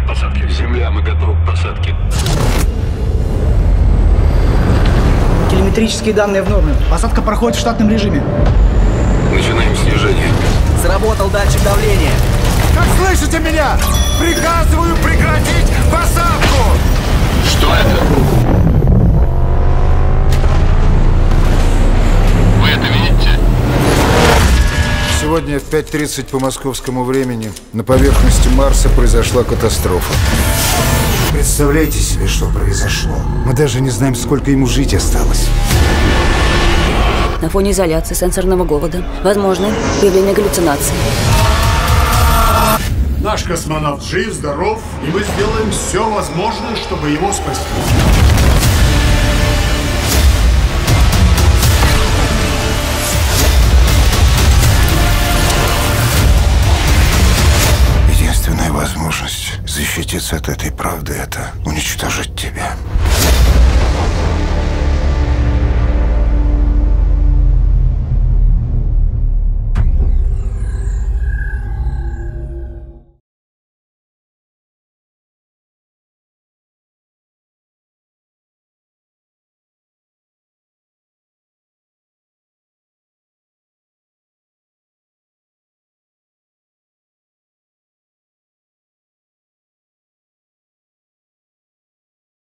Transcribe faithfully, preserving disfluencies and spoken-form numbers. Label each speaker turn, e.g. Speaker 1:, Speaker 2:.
Speaker 1: к посадке. Земля, мы готовы к посадке.
Speaker 2: Телеметрические данные в норме. Посадка проходит в штатном режиме.
Speaker 1: Начинаем снижение.
Speaker 3: Сработал датчик давления.
Speaker 4: Как слышите меня? Приказываю прекратить посадку!
Speaker 1: Что это? Вы это видите?
Speaker 4: Сегодня в пять тридцать по московскому времени на поверхности Марса произошла катастрофа. Представляете себе, что произошло? Мы даже не знаем, сколько ему жить осталось.
Speaker 5: На фоне изоляции, сенсорного голода, возможно появление галлюцинаций.
Speaker 6: Наш космонавт жив, здоров, и мы сделаем все возможное, чтобы его спасти.
Speaker 4: Единственная возможность защититься от этой правды — это уничтожить тебя.